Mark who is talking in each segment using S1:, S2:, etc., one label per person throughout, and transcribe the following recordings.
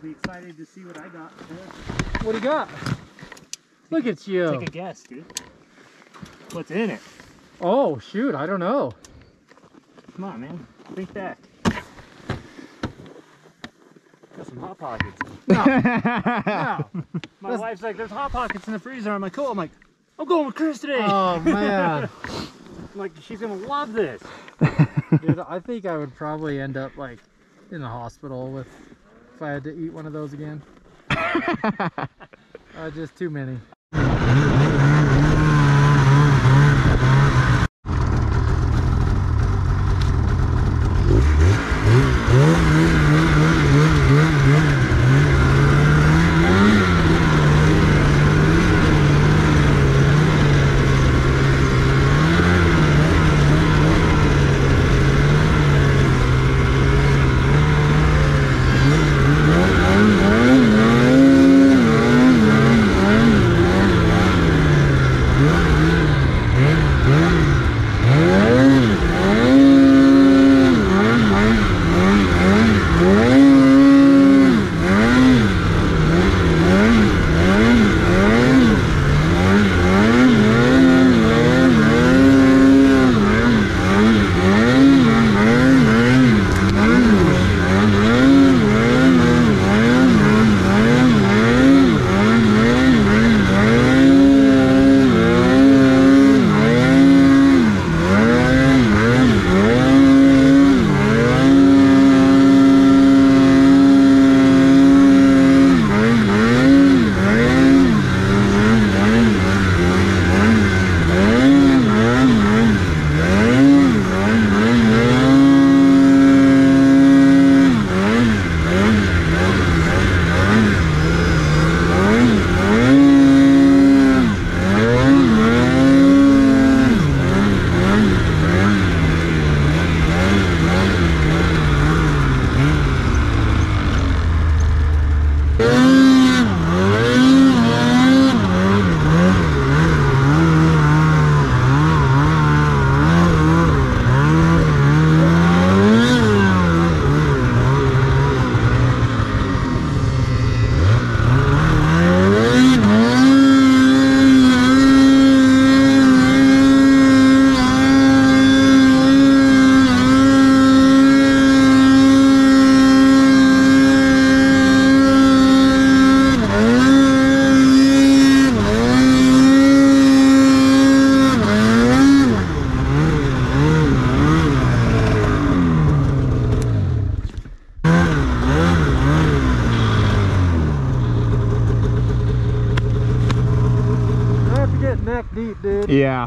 S1: be excited to see what I got.
S2: What do you got? Look at you.
S1: Take a guess, dude. What's in it?
S2: Oh, shoot. I don't know.
S1: Come on, man. Think back. Got some Hot Pockets. No. No. My wife's like, there's Hot Pockets in the freezer. I'm like, cool. I'm like, I'm going with Chris today.
S2: Oh, man.
S1: I'm like, she's going to love this.
S2: Dude, I think I would probably end up like in the hospital if I had to eat one of those again. Just too many. Neck deep, dude.
S3: Yeah.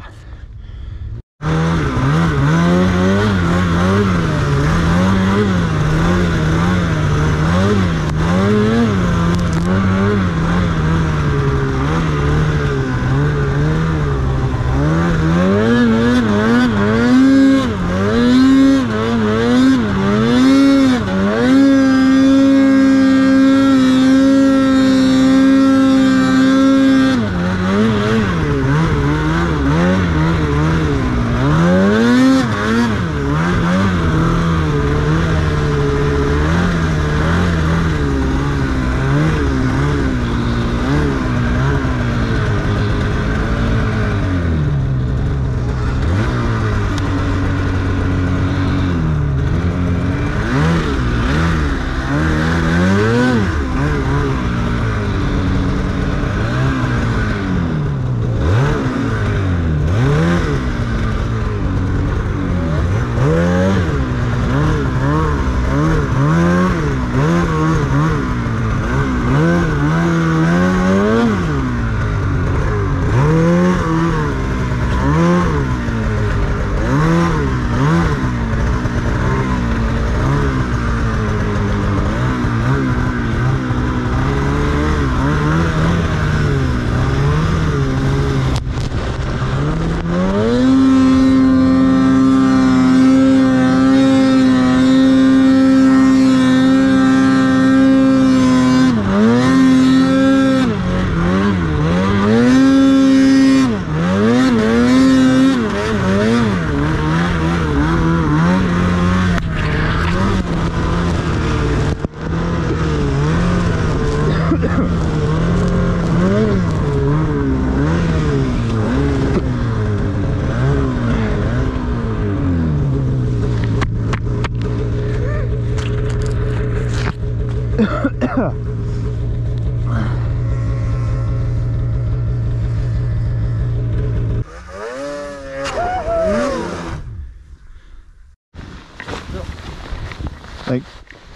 S3: Like,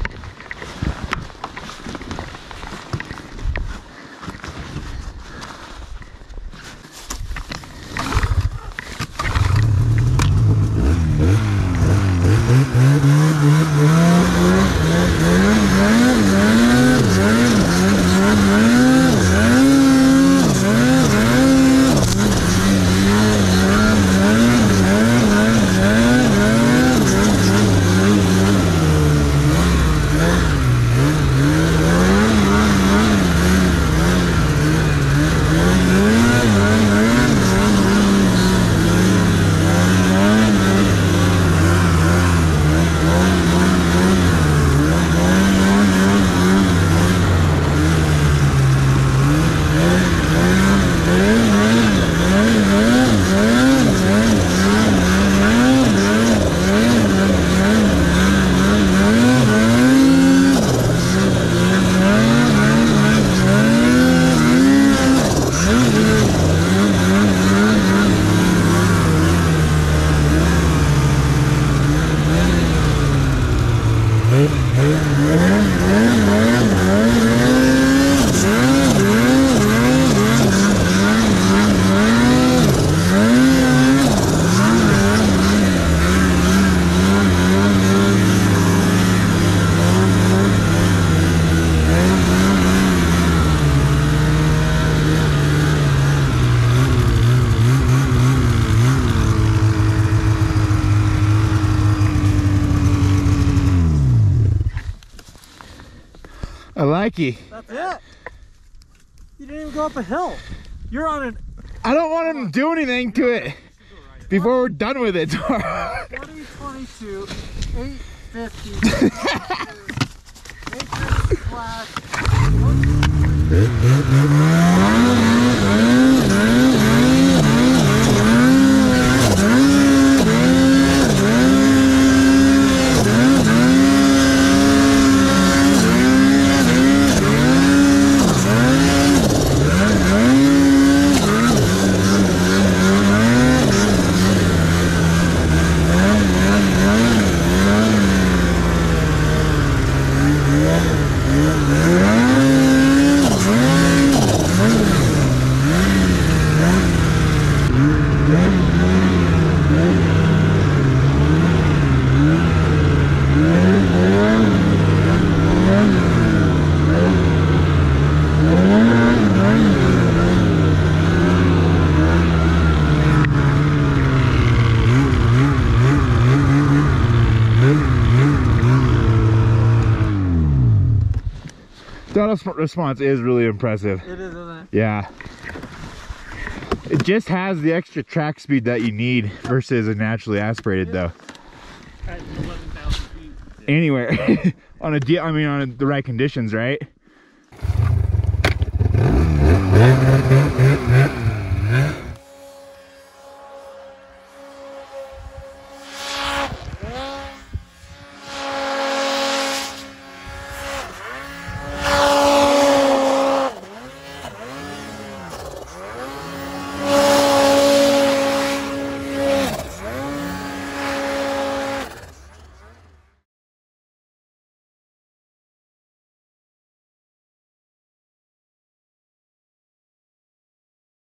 S3: I like you.
S1: That's it. You didn't even go up a hill. You're on an
S3: I don't want him to do anything to it before we're done with it.
S2: 2022, 850. 850 flash.
S3: Throttle response is really impressive.
S2: It is, isn't it?
S3: Yeah. It just has the extra track speed that you need versus a naturally aspirated though.
S1: at 11,000 feet.
S3: Anywhere. On a the right conditions, right?